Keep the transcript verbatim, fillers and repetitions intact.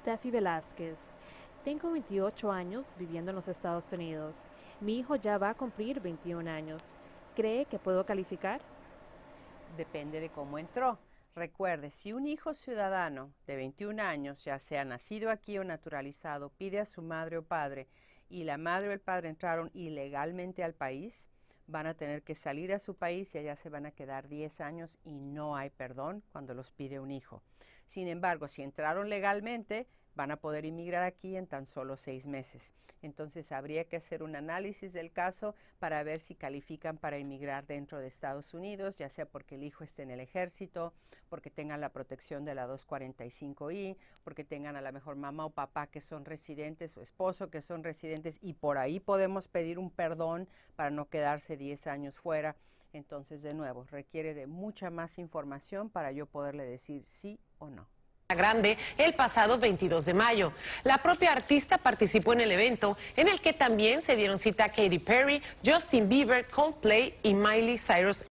Steffi Velázquez. Tengo veintiocho años viviendo en los Estados Unidos. Mi hijo ya va a cumplir veintiún años. ¿Cree que puedo calificar? Depende de cómo entró. Recuerde, si un hijo ciudadano de veintiún años, ya sea nacido aquí o naturalizado, pide a su madre o padre y la madre o el padre entraron ilegalmente al país, van a tener que salir a su país y allá se van a quedar diez años y no hay perdón cuando los pide un hijo. Sin embargo, si entraron legalmente, van a poder inmigrar aquí en tan solo seis meses. Entonces habría que hacer un análisis del caso para ver si califican para inmigrar dentro de Estados Unidos, ya sea porque el hijo esté en el ejército, porque tengan la protección de la dos cuarenta y cinco I, porque tengan a la mejor mamá o papá que son residentes o esposo que son residentes, y por ahí podemos pedir un perdón para no quedarse diez años fuera. Entonces, de nuevo, requiere de mucha más información para yo poderle decir sí o no. Grande el pasado veintidós de mayo. La propia artista participó en el evento, en el que también se dieron cita Katy Perry, Justin Bieber, Coldplay y Miley Cyrus.